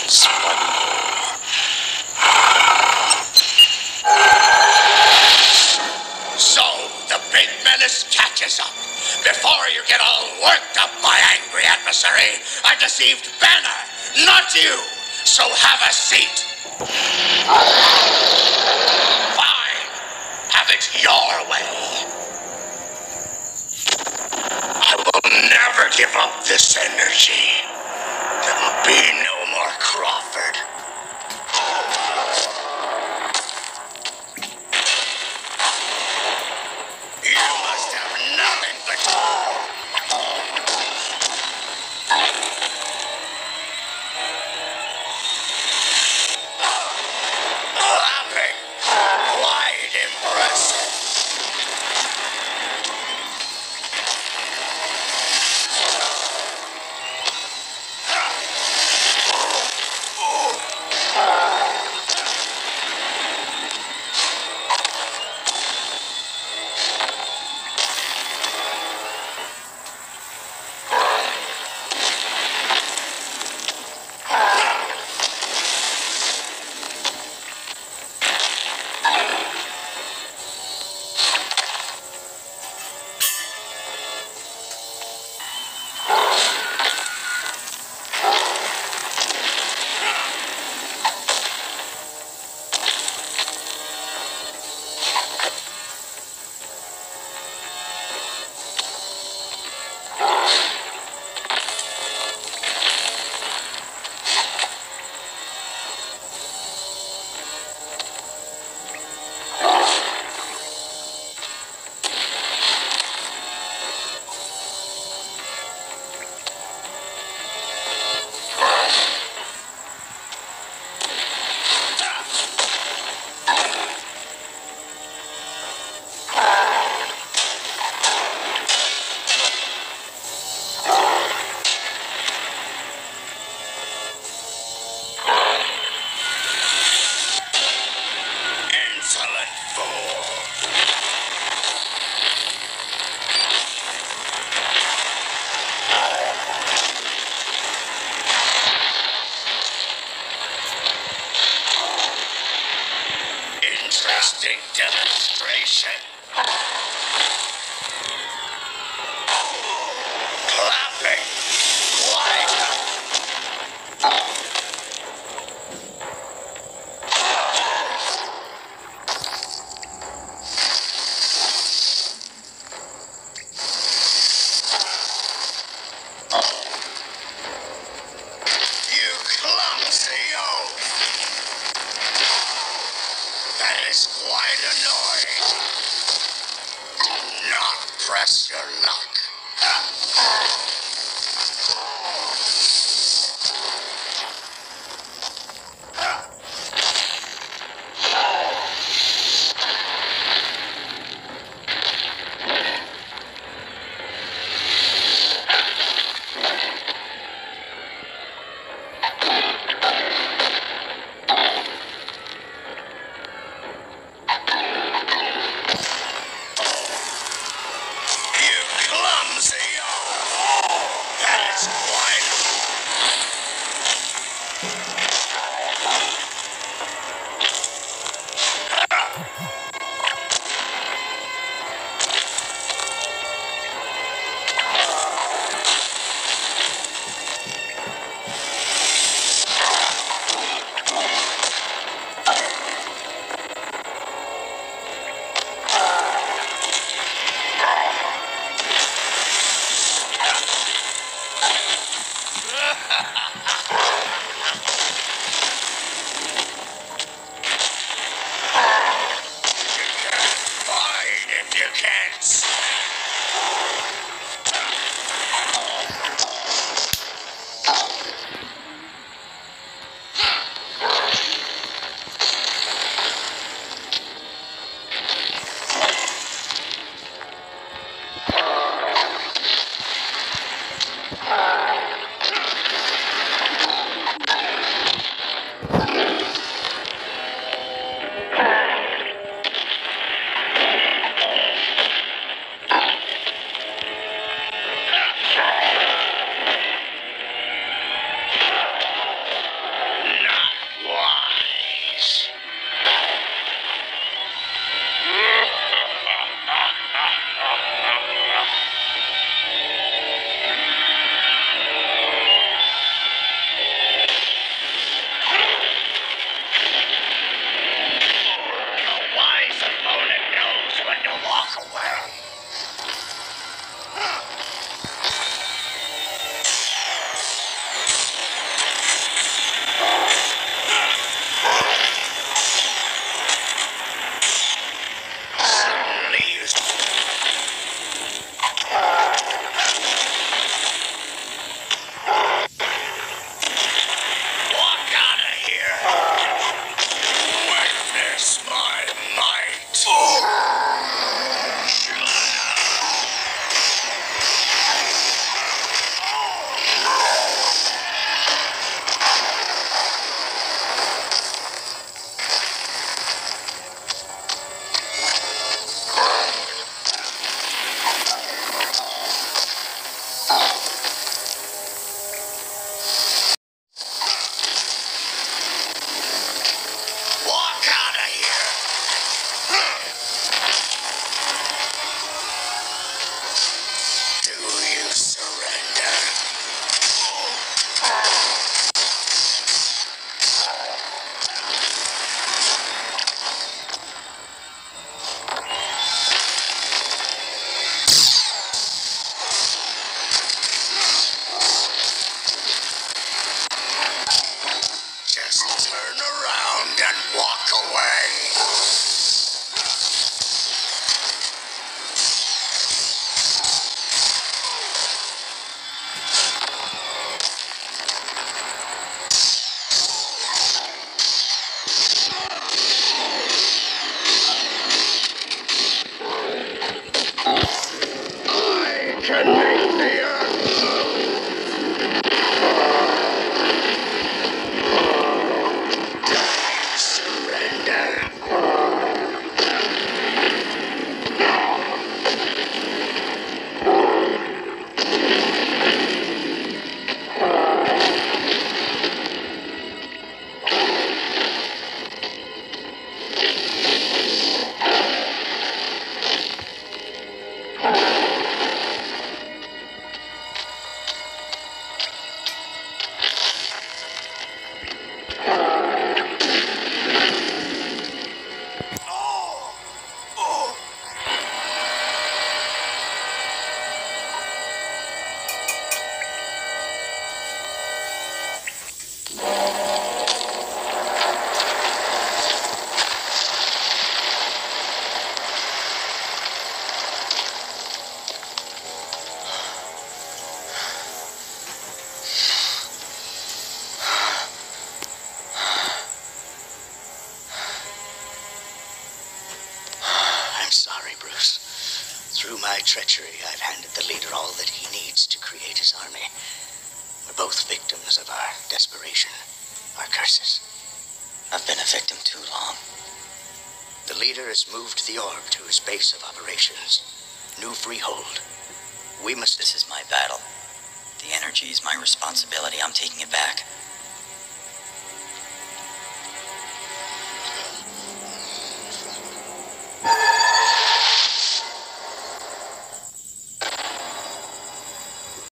once wonder. So, the big menace catches up. Before you get all worked up, my angry adversary, I deceived Banner, not you. So have a seat. Fine. Have it your way. I will never give up this energy. There will be no more Crawford. You must have nothing but... Laughing. Quite impressive. Insolent fool! Interesting demonstration. Clapping. Quite. You clumsy oaf! That is quite annoying. Do not press your luck. You I'm sorry, Bruce. Through my treachery, I've handed the leader all that he needs to create his army. We're both victims of our desperation, our curses. I've been a victim too long. The leader has moved the orb to his base of operations, New Freehold. We must... This is my battle. The energy is my responsibility. I'm taking it back.